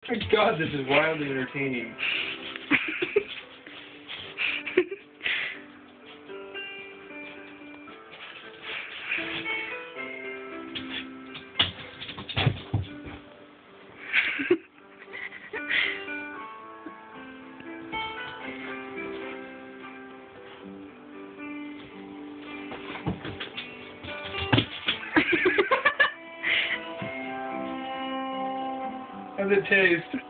My God, this is wildly entertaining. How's it taste?